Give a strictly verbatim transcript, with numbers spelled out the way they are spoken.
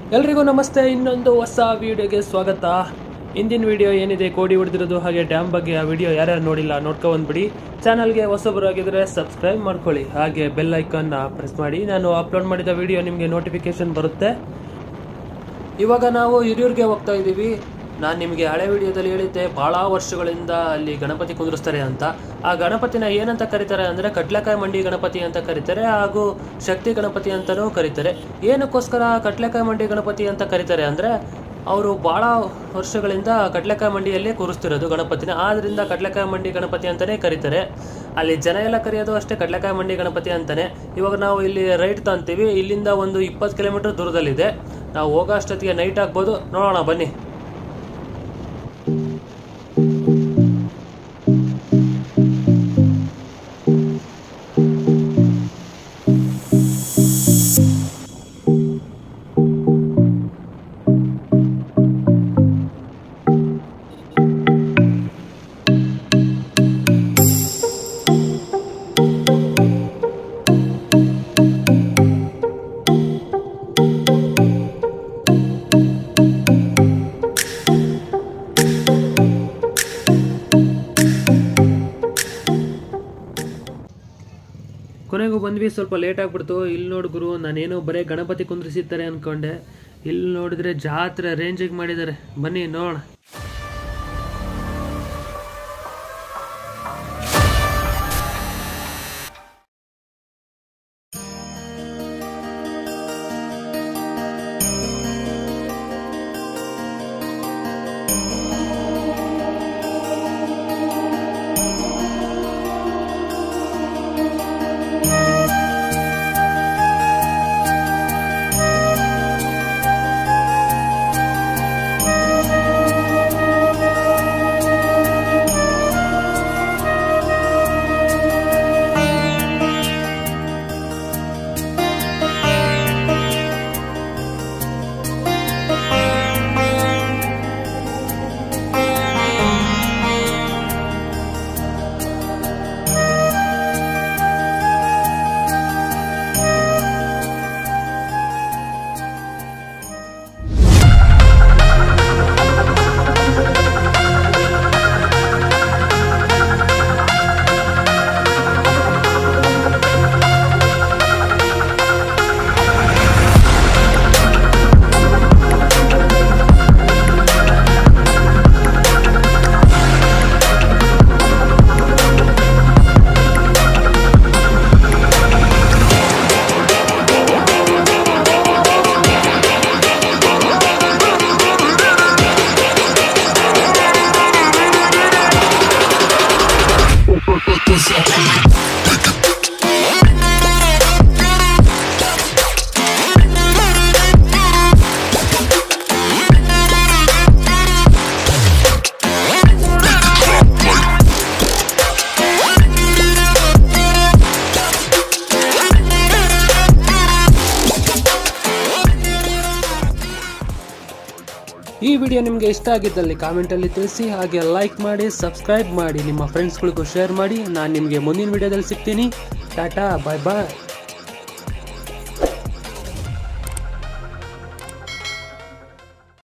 ಎಲ್ರಿಗೂ ನಮಸ್ತೆ. ಇನ್ನೊಂದು ಹೊಸ ವಿಡಿಯೋಗೆ ಸ್ವಾಗತ. ಇಂದಿನ ವಿಡಿಯೋ ಏನಿದೆ ಕೋಡಿ ಹೊಡೆದಿರೋದು ಹಾಗೆ ಡ್ಯಾಮ್ ಬಗ್ಗೆ. ಆ ವಿಡಿಯೋ ಯಾರ್ಯಾರು ನೋಡಿಲ್ಲ ನೋಡ್ಕೊಂಡ್ಬಿಡಿ. ಚಾನಲ್ಗೆ ಹೊಸಬರಾಗಿದ್ದರೆ ಸಬ್ಸ್ಕ್ರೈಬ್ ಮಾಡ್ಕೊಳ್ಳಿ, ಹಾಗೆ ಬೆಲ್ ಐಕಾನ್ನ ಪ್ರೆಸ್ ಮಾಡಿ. ನಾನು ಅಪ್ಲೋಡ್ ಮಾಡಿದ ವಿಡಿಯೋ ನಿಮಗೆ ನೋಟಿಫಿಕೇಶನ್ ಬರುತ್ತೆ. ಇವಾಗ ನಾವು ಹಿರಿಯೂರಿಗೆ ಹೋಗ್ತಾ ಇದ್ದೀವಿ. ನಾನು ನಿಮಗೆ ಹಳೆ ವಿಡಿಯೋದಲ್ಲಿ ಹೇಳಿದ್ದೆ ಭಾಳ ವರ್ಷಗಳಿಂದ ಅಲ್ಲಿ ಗಣಪತಿ ಕುಂದ್ರಿಸ್ತಾರೆ ಅಂತ. ಆ ಗಣಪತಿನ ಏನಂತ ಕರೀತಾರೆ ಅಂದರೆ ಕಟ್ಲೆಕಾಯಿ ಮಂಡಿ ಗಣಪತಿ ಅಂತ ಕರೀತಾರೆ, ಹಾಗೂ ಶಕ್ತಿ ಗಣಪತಿ ಅಂತಲೂ ಕರೀತಾರೆ. ಏನಕ್ಕೋಸ್ಕರ ಕಟ್ಲೆಕಾಯಿ ಮಂಡಿ ಗಣಪತಿ ಅಂತ ಕರೀತಾರೆ ಅಂದರೆ ಅವರು ಭಾಳ ವರ್ಷಗಳಿಂದ ಕಟ್ಲೆಕಾಯಿ ಮಂಡಿಯಲ್ಲೇ ಕೂರಿಸ್ತಿರೋದು ಗಣಪತಿನ, ಆದ್ದರಿಂದ ಕಟ್ಲೆಕಾಯಿ ಮಂಡಿ ಗಣಪತಿ ಅಂತಲೇ ಕರೀತಾರೆ. ಅಲ್ಲಿ ಜನ ಎಲ್ಲ ಕರೆಯೋದು ಅಷ್ಟೇ ಕಟ್ಲೆಕಾಯಿ ಮಂಡಿ ಗಣಪತಿ ಅಂತಲೇ. ಇವಾಗ ನಾವು ಇಲ್ಲಿ ರೈಟ್ ತಂತೀವಿ. ಇಲ್ಲಿಂದ ಒಂದು ಇಪ್ಪತ್ತು ಕಿಲೋಮೀಟರ್ ದೂರದಲ್ಲಿದೆ. ನಾವು ಹೋಗೋ ಅಷ್ಟೊತ್ತಿಗೆ ನೈಟ್ ಆಗ್ಬೋದು, ನೋಡೋಣ ಬನ್ನಿ. ಕೊನೆಗೂ ಬಂದ್ವಿ. ಸ್ವಲ್ಪ ಲೇಟ್ ಆಗ್ಬಿಡ್ತು. ಇಲ್ಲಿ ನೋಡು ಗುರು, ನಾನೇನೋ ಬರೀ ಗಣಪತಿ ಕುಂದ್ರಿಸಿರ್ತಾರೆ ಅಂದ್ಕೊಂಡೆ. ಇಲ್ಲಿ ನೋಡಿದ್ರೆ ಜಾತ್ರೆ ರೇಂಜಿಗೆ ಮಾಡಿದ್ದಾರೆ. ಬನ್ನಿ ನೋಡೋಣ. ಈ ವಿಡಿಯೋ ನಿಮಗೆ ಇಷ್ಟ ಆಗಿದ್ದಲ್ಲಿ ಕಾಮೆಂಟಲ್ಲಿ ತಿಳಿಸಿ, ಹಾಗೆ ಲೈಕ್ ಮಾಡಿ, ಸಬ್ಸ್ಕ್ರೈಬ್ ಮಾಡಿ, ನಿಮ್ಮ ಫ್ರೆಂಡ್ಸ್ಗಳಿಗೂ ಶೇರ್ ಮಾಡಿ. ನಾನು ನಿಮಗೆ ಮುಂದಿನ ವಿಡಿಯೋದಲ್ಲಿ ಸಿಗ್ತೀನಿ. ಟಾಟಾ, ಬಾಯ್ ಬಾಯ್.